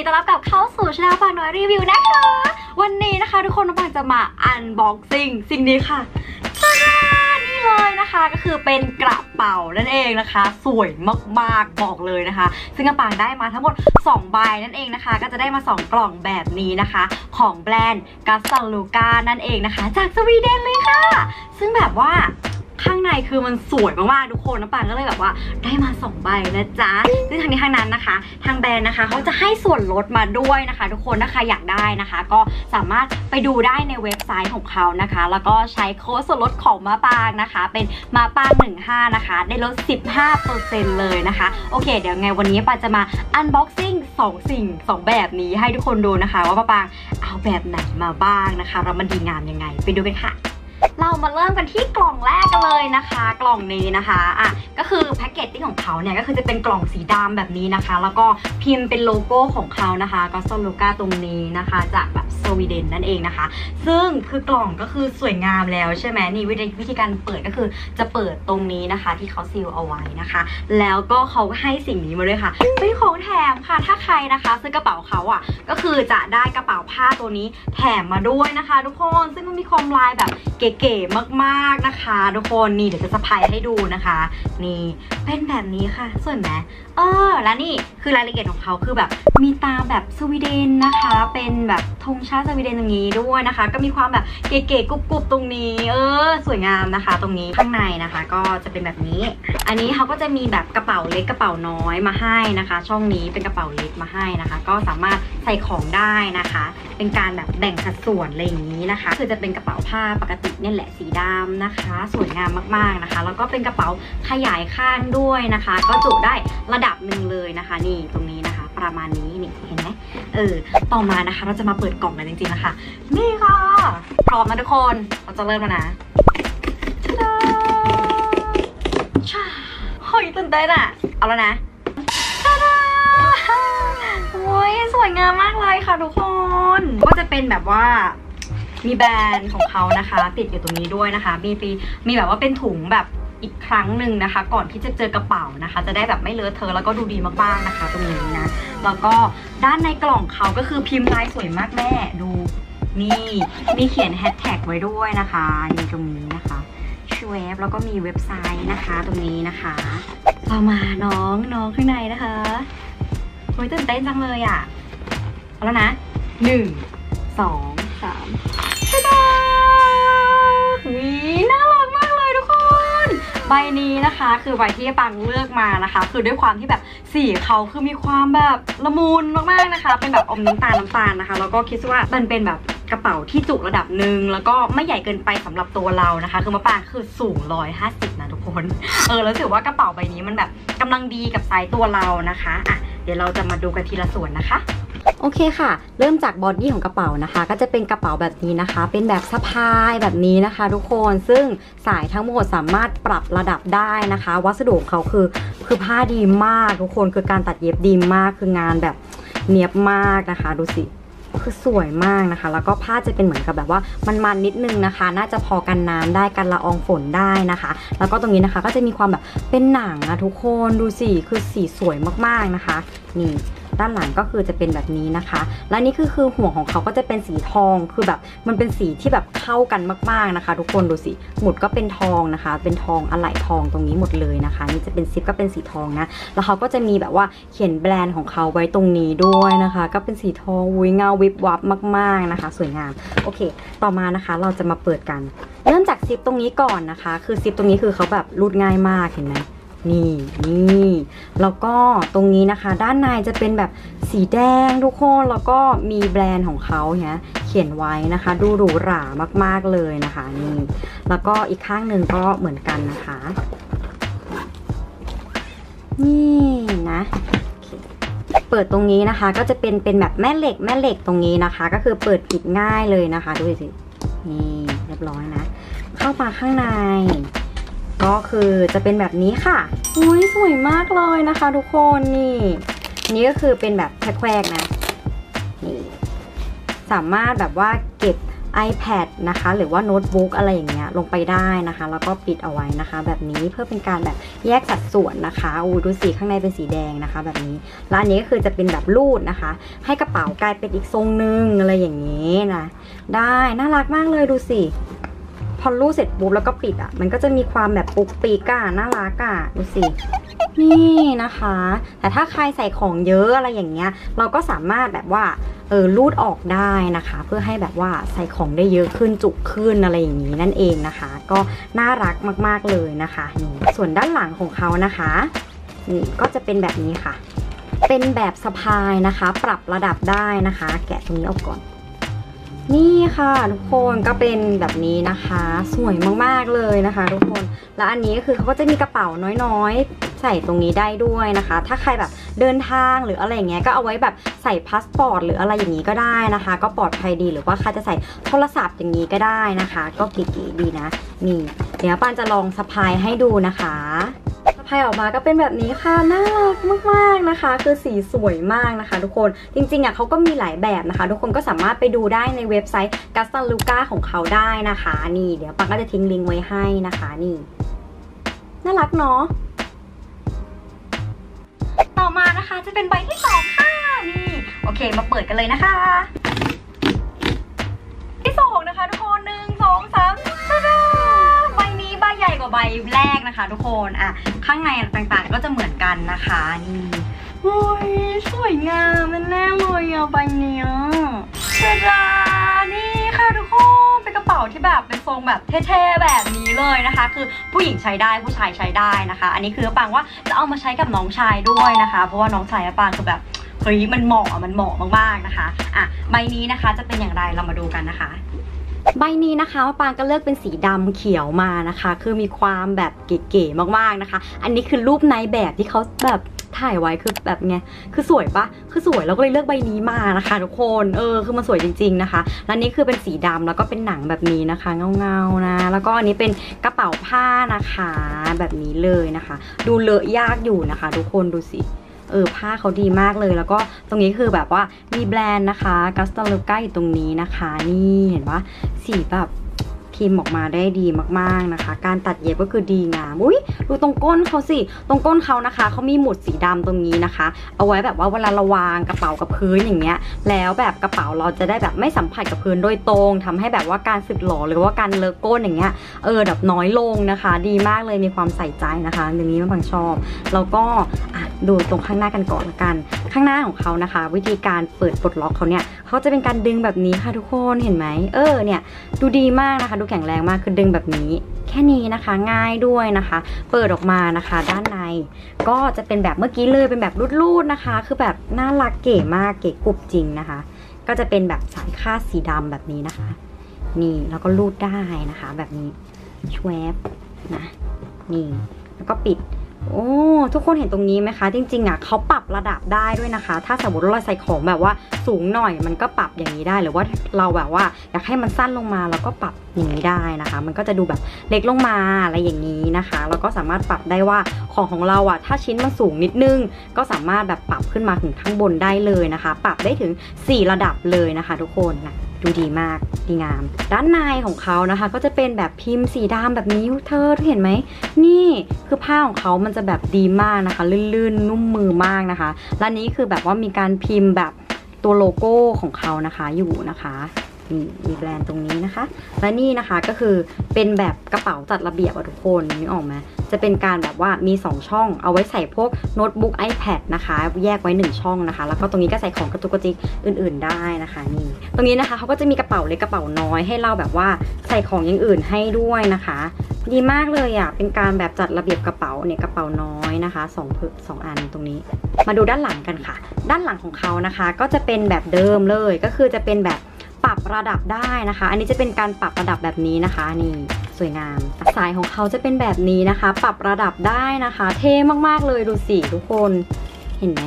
ดีต้อนรับกลับเข้าสู่ช่องปางน้อยรีวิวนะคะวันนี้นะคะทุกคนน้องปางจะมาอันบ็อกซิ่งสิ่งนี้ค่ะนี่เลยนะคะก็คือเป็นกระเป๋านั่นเองนะคะสวยมากๆบอกเลยนะคะซึ่งน้องปางได้มาทั้งหมด2ใบนั่นเองนะคะก็จะได้มา2กล่องแบบนี้นะคะของแบรนด์กัสซาลูกานั่นเองนะคะจากสวีเดนเลยค่ะซึ่งแบบว่าข้างในคือมันสวยมากๆทุกคนน้ำปางก็เลยแบบว่าได้มา2ใบนะจ๊ะซึ่งทางนี้ทางนั้นนะคะทางแบรนด์นะคะเขาจะให้ส่วนลดมาด้วยนะคะทุกคนถ้าใครอยากได้นะคะก็สามารถไปดูได้ในเว็บไซต์ของเขานะคะแล้วก็ใช้โค้ดส่วนลดของมาปางนะคะเป็นมาปาง15นะคะได้ลด 15% เลยนะคะโอเคเดี๋ยวไงวันนี้ปางจะมาอันบ็อกซิ่ง2แบบนี้ให้ทุกคนดูนะคะว่ามาปางเอาแบบไหนมาบ้างนะคะแล้วมันดีงามยังไงไปดูกันค่ะเรามาเริ่มกันที่กล่องแรกกันเลยนะคะกล่องนี้นะคะก็คือแพ็กเกจที่ของเขาเนี่ยก็คือจะเป็นกล่องสีดำแบบนี้นะคะแล้วก็พิมพ์เป็นโลโก้ของเขานะคะก็ซาลูก้าตรงนี้นะคะจากแบบสวีเดนนั่นเองนะคะซึ่งคือกล่องก็คือสวยงามแล้วใช่ไหมนี่วิธีการเปิดก็คือจะเปิดตรงนี้นะคะที่เขาซีลเอาไว้นะคะแล้วก็เขาให้สิ่งนี้มาด้วยค่ะเป็นของแถมค่ะถ้าใครนะคะซื้อกระเป๋าเขาก็คือจะได้กระเป๋าผ้าตัวนี้แถมมาด้วยนะคะทุกคนซึ่งมันมีความลายแบบเก๋ๆมากๆนะคะทุกคนนี่เดี๋ยวจะสะพายให้ดูนะคะนี่เป็นแบบนี้ค่ะสวยไหมและนี่คือรายละเอียดของเขาคือแบบมีตาแบบสวีเดนนะคะเป็นแบบธงชาติสวีเดนอย่างนี้ด้วยนะคะก็มีความแบบเก๋ๆกรุบๆตรงนี้สวยงามนะคะตรงนี้ข้างในนะคะก็จะเป็นแบบนี้อันนี้เขาก็จะมีแบบกระเป๋าเล็กกระเป๋าน้อยมาให้นะคะช่องนี้เป็นกระเป๋าเล็กมาให้นะคะก็สามารถใส่ของได้นะคะเป็นการแบบแบ่งสัดส่วนอะไรอย่างนี้นะคะคือจะเป็นกระเป๋าผ้าปกติเนี่ยแหละสีดำนะคะสวยงามมากๆนะคะแล้วก็เป็นกระเป๋าขยายข้างด้วยนะคะก็จุได้ระดับหนึ่งเลยนะคะนี่ตรงนี้นะคะประมาณนี้นี่เห็นไหมต่อมานะคะเราจะมาเปิดกล่องกันจริงๆนะคะนี่ค่ะพร้อมนะทุกคนเราจะเริ่มแล้วนะเฮ้ยตื่นเต้นเอาแล้วนะโอ้ยสวยงามมากเลยค่ะทุกคนก็จะเป็นแบบว่ามีแบรนด์ของเขานะคะติดอยู่ตรงนี้ด้วยนะคะมีแบบว่าเป็นถุงแบบอีกครั้งหนึ่งนะคะก่อนที่จะเจอกระเป๋านะคะจะได้แบบไม่เลอะเทอะแล้วก็ดูดีมากๆนะคะตรงนี้นะแล้วก็ด้านในกล่องเขาก็คือพิมพ์ลายสวยมากแม่ดูนี่มีเขียนแฮชแท็กไว้ด้วยนะคะนี่ตรงนี้นะคะช่วยแล้วก็มีเว็บไซต์นะคะตรงนี้นะคะต่อมาน้องข้างในนะคะโอ้ยตื่นเต้นจังเลยเอาแล้วนะ1 2 3ตาดาน่ารักมากเลยทุกคนใบนี้นะคะคือใบที่ปังเลือกมานะคะคือด้วยความที่แบบสีเขาคือมีความแบบละมุนมากๆนะคะเป็นแบบอมน้ำตาลนะคะแล้วก็คิดว่ามันเป็นแบบกระเป๋าที่จุระดับหนึ่งแล้วก็ไม่ใหญ่เกินไปสำหรับตัวเรานะคะคือมะปางคือสูง150นะทุกคนแล้วถือว่ากระเป๋าใบนี้มันแบบกำลังดีกับไซส์ตัวเรานะคะเดี๋ยวเราจะมาดูกันทีละส่วนนะคะโอเคค่ะเริ่มจากบอดี้ของกระเป๋านะคะก็จะเป็นกระเป๋าแบบนี้นะคะเป็นแบบสะพายแบบนี้นะคะทุกคนซึ่งสายทั้งหมดสามารถปรับระดับได้นะคะวัสดุของเขาคือผ้าดีมากทุกคนคือการตัดเย็บดีมากคืองานแบบเนียบมากนะคะดูสิคือสวยมากนะคะแล้วก็ผ้าจะเป็นเหมือนกับแบบว่ามันนิดนึงนะคะน่าจะพอกันน้ำได้กันละอองฝนได้นะคะแล้วก็ตรงนี้นะคะก็จะมีความแบบเป็นหนังทุกคนดูสิคือสีสวยมากๆนะคะนี่ด้านหลังก็คือจะเป็นแบบนี้นะคะและนี่คือหัวของเขาก็จะเป็นสีทองคือแบบมันเป็นสีที่แบบเข้ากันมากๆนะคะทุกคนดูสิหมุดก็เป็นทองนะคะเป็นทองอะไหล่ทองตรงนี้หมดเลยนะคะนี่จะเป็นซิปก็เป็นสีทองนะแล้วเขาก็จะมีแบบว่าเขียนแบรนด์ของเขาไว้ตรงนี้ด้วยนะคะก็เป็นสีทองเงาวิบวับมากๆนะคะสวยงามโอเคต่อมานะคะเราจะมาเปิดกันเริ่มจากซิปตรงนี้ก่อนนะคะคือซิปตรงนี้คือเขาแบบรูดง่ายมากเห็นไหมนี่แล้วก็ตรงนี้นะคะด้านในจะเป็นแบบสีแดงทุกคนแล้วก็มีแบรนด์ของเขาเนี่ยเขียนไว้นะคะดูหรูหรามากๆเลยนะคะนี่แล้วก็อีกข้างหนึ่งก็เหมือนกันนะคะนี่นะเปิดตรงนี้นะคะก็จะเป็นแบบแม่เหล็กตรงนี้นะคะก็คือเปิดปิดง่ายเลยนะคะดูสินี่เรียบร้อยนะเข้ามาข้างในก็คือจะเป็นแบบนี้ค่ะอุ้ยสวยมากเลยนะคะทุกคนนี่ก็คือเป็นแบบแควกนะนี่สามารถแบบว่าเก็บ iPad นะคะหรือว่าโน้ตบุ๊กอะไรอย่างเงี้ยลงไปได้นะคะแล้วก็ปิดเอาไว้นะคะแบบนี้เพื่อเป็นการแบบแยกสัดส่วนนะคะดูสีข้างในเป็นสีแดงนะคะแบบนี้แล้วอันนี้ก็คือจะเป็นแบบรูดนะคะให้กระเป๋ากลายเป็นอีกทรงนึงอะไรอย่างนี้นะได้น่ารักมากเลยดูสิพอรูดเสร็จปุ๊บแล้วก็ปิดอ่ะมันก็จะมีความแบบปุกปีกอะน่ารักอะดูสินี่นะคะแต่ถ้าใครใส่ของเยอะอะไรอย่างเงี้ยเราก็สามารถแบบว่ารูดออกได้นะคะเพื่อให้แบบว่าใส่ของได้เยอะขึ้นจุกขึ้นอะไรอย่างนี้นั่นเองนะคะก็น่ารักมากๆเลยนะคะนี่ส่วนด้านหลังของเขานะคะนี่ก็จะเป็นแบบนี้ค่ะเป็นแบบสะพายนะคะปรับระดับได้นะคะแกะตรงนี้ออกก่อนนี่ค่ะทุกคนก็เป็นแบบนี้นะคะสวยมากๆเลยนะคะทุกคนแล้วอันนี้ก็คือเขาก็จะมีกระเป๋าน้อยๆใส่ตรงนี้ได้ด้วยนะคะถ้าใครแบบเดินทางหรืออะไรอย่างเงี้ยก็เอาไว้แบบใส่พาสปอร์ตหรืออะไรอย่างนี้ก็ได้นะคะก็ปลอดภัยดีหรือว่าใครจะใส่โทรศัพท์อย่างนี้ก็ได้นะคะก็เก๋ๆดีนะนี่เดี๋ยวปานจะลองสะพายให้ดูนะคะสะพายออกมาก็เป็นแบบนี้ค่ะน่ารักมากๆนะคะคือสีสวยมากนะคะทุกคนจริงๆอ่ะเขาก็มีหลายแบบนะคะทุกคนก็สามารถไปดูได้ในเว็บไซต์ Gastaluca ของเขาได้นะคะนี่เดี๋ยวปานก็จะทิ้งลิงก์ไว้ให้นะคะนี่น่ารักเนาะต่อมานะคะจะเป็นใบที่2ค่ะนี่โอเคมาเปิดกันเลยนะคะที่2นะคะทุกคน1 2 3ตาดาใบนี้ใบใหญ่กว่าใบแรกนะคะทุกคนอ่ะข้างในต่างๆก็จะเหมือนกันนะคะนี่โอ้ยสวยงามแน่เลยอ่ะใบเนี้ยตาดานี่ค่ะทุกคนเป็นกระเป๋าที่แบบเป็นทรงแบบเท่ๆแบบนี้เลยนะคะคือผู้หญิงใช้ได้ผู้ชายใช้ได้นะคะอันนี้คือปังว่าจะเอามาใช้กับน้องชายด้วยนะคะเพราะว่าน้องชายปังคือแบบเฮ้ยมันเหมาะมากๆนะคะอ่ะใบนี้นะคะจะเป็นอย่างไรเรามาดูกันนะคะใบนี้นะคะมะปางก็เลือกเป็นสีดำเขียวมานะคะคือมีความแบบเก๋ๆมากๆนะคะอันนี้คือรูปในแบบที่เขาแบบถ่ายไว้คือแบบไงคือสวยปะคือสวยแล้วก็เลยเลือกใบนี้มานะคะทุกคนคือมันสวยจริงๆนะคะแล้วนี้คือเป็นสีดำแล้วก็เป็นหนังแบบนี้นะคะเงาๆนะแล้วก็อันนี้เป็นกระเป๋าผ้านะคะแบบนี้เลยนะคะดูเลอะยากอยู่นะคะทุกคนดูสิผ้าเขาดีมากเลยแล้วก็ตรงนี้คือแบบว่ามีแบรนด์นะคะ Gastaluca อยู่ตรงนี้นะคะนี่เห็นปะสีแบบพิมพ์ออกมาได้ดีมากๆนะคะการตัดเย็บก็คือดีงามอุ้ยดูตรงก้นเขาสิตรงก้นเขานะคะเขามีหมุดสีดำตรงนี้นะคะเอาไว้แบบว่าเวลาเราวางกระเป๋ากับพื้นอย่างเงี้ยแล้วแบบกระเป๋าเราจะได้แบบไม่สัมผัสกับพื้นโดยตรงทำให้แบบว่าการสึกหรอหรือว่าการเลอะก้นอย่างเงี้ยแบบน้อยลงนะคะดีมากเลยมีความใส่ใจนะคะอย่างนี้มันบางชอบแล้วก็ดูตรงข้างหน้ากันก่อนละกันข้างหน้าของเขานะคะวิธีการเปิดปลดล็อกเขาเนี่ยเขาจะเป็นการดึงแบบนี้ค่ะทุกคนเห็นไหมเนี่ยดูดีมากนะคะดูแข็งแรงมากคือดึงแบบนี้แค่นี้นะคะง่ายด้วยนะคะเปิดออกมานะคะด้านในก็จะเป็นแบบเมื่อกี้เลยเป็นแบบรูดๆนะคะคือแบบน่ารักเก๋มากเก๋กรุบจริงนะคะก็จะเป็นแบบสายคาดสีดำแบบนี้นะคะนี่แล้วก็รูดได้นะคะแบบนี้ชวบนะนี่แล้วก็ปิดโอ้ทุกคนเห็นตรงนี้ไหมคะจริงๆอ่ะเขาปรับระดับได้ด้วยนะคะถ้าสมมติเราใส่ของแบบว่าสูงหน่อยมันก็ปรับอย่างนี้ได้หรือว่าเราแบบว่าอยากให้มันสั้นลงมาเราก็ปรับอย่างนี้ได้นะคะมันก็จะดูแบบเล็กลงมาอะไรอย่างนี้นะคะแล้วก็สามารถปรับได้ว่าของเราอ่ะถ้าชิ้นมันสูงนิดนึงก็สามารถแบบปรับขึ้นมาถึงข้างบนได้เลยนะคะปรับได้ถึง4ระดับเลยนะคะทุกคนนะดูดีมากดีงามด้านในของเขานะคะก็จะเป็นแบบพิมพ์สีดำแบบนี้เธอเห็นไหมนี่คือผ้าของเขามันจะแบบดีมากนะคะลื่นๆนุ่มมือมากนะคะและนี้คือแบบว่ามีการพิมพ์แบบตัวโลโก้ของเขานะคะอยู่นะคะมีแบรนด์ตรงนี้นะคะและนี่นะคะก็คือเป็นแบบกระเป๋าจัดระเบียบทุกคนนึกออกไหมจะเป็นการแบบว่ามี2ช่องเอาไว้ใส่พวกโน้ตบุ๊ก iPad นะคะแยกไว้1ช่องนะคะแล้วก็ตรงนี้ก็ใส่ของกระตุกกระจิกอื่นๆได้นะคะนี่ตรงนี้นะคะเขาก็จะมีกระเป๋าเล็กกระเป๋าน้อยให้เราแบบว่าใส่ของอย่างอื่นให้ด้วยนะคะดีมากเลยอ่ะเป็นการแบบจัดระเบียบกระเป๋าเนี่ยกระเป๋าน้อยนะคะ2อันตรงนี้มาดูด้านหลังกันค่ะด้านหลังของเขานะคะก็จะเป็นแบบเดิมเลยก็คือจะเป็นแบบปรับระดับได้นะคะอันนี้จะเป็นการปรับระดับแบบนี้นะคะนี่สวยงามสายของเขาจะเป็นแบบนี้นะคะปรับระดับได้นะคะเท่มากๆเลยดูสิทุกคนเห็นไหม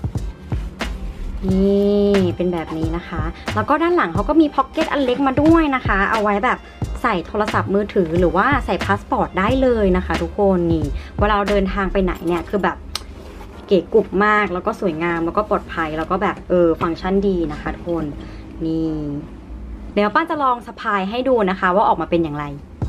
นี่เป็นแบบนี้นะคะแล้วก็ด้านหลังเขาก็มีพ็อกเก็ตอันเล็กมาด้วยนะคะเอาไว้แบบใส่โทรศัพท์มือถือหรือว่าใส่พาสปอร์ตได้เลยนะคะทุกคนนี่เวลาเราเดินทางไปไหนเนี่ยคือแบบเก๋กุบมากแล้วก็สวยงามแล้วก็ปลอดภัยแล้วก็แบบฟังก์ชันดีนะคะทุกคนนี่เดี๋ยวป้าจะลองสะพายให้ดูนะคะว่าออกมาเป็นอย่างไร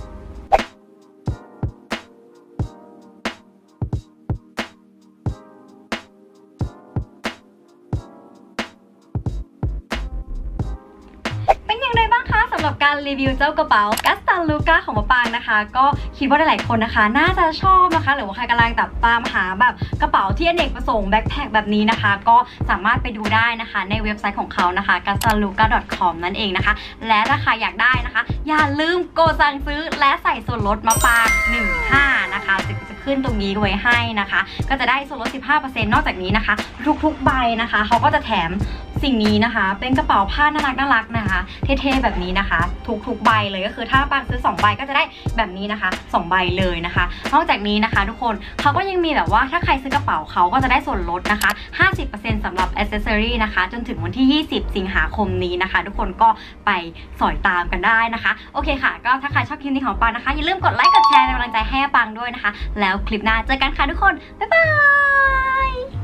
สำหรับการรีวิวเจ้ากระเป๋ากัสตันลูก้าของมะปางนะคะก็คิดว่าหลายๆคนนะคะน่าจะชอบนะคะหรือว่าใครกำลังตามหาแบบกระเป๋าที่อเนกประสงค์แบ็คแพคแบบนี้นะคะก็สามารถไปดูได้นะคะในเว็บไซต์ของเขานะคะ gastanluca.com นั่นเองนะคะและถ้าใครอยากได้นะคะอย่าลืมกดสั่งซื้อและใส่ส่วนลดมะปาง15นะคะจะขึ้นตรงนี้ไว้ให้นะคะก็จะได้ส่วนลด 15% นอกจากนี้นะคะทุกๆใบนะคะเขาก็จะแถมสิ่งนี้นะคะเป็นกระเป๋าผ้าน่ารักนะคะเท่ๆแบบนี้นะคะทุกใบเลยก็คือถ้าปางซื้อ2ใบก็จะได้แบบนี้นะคะ2ใบเลยนะคะนอกจากนี้นะคะทุกคนเขาก็ยังมีแบบว่าถ้าใครซื้อกระเป๋าเขาก็จะได้ส่วนลดนะคะ 50% สำหรับอ c เซสซอรี่นะคะจนถึงวันที่20สิงหาคมนี้นะคะทุกคนก็ไปสอยตามกันได้นะคะโอเคค่ะก็ถ้าใครชอบคลิปนี้ของปางนะคะอย่าลืมกดไลค์กดแชร์เป็นกำลังใจให้ปางด้วยนะคะแล้วคลิปหน้าเจอกันค่ะทุกคนบ๊ายบาย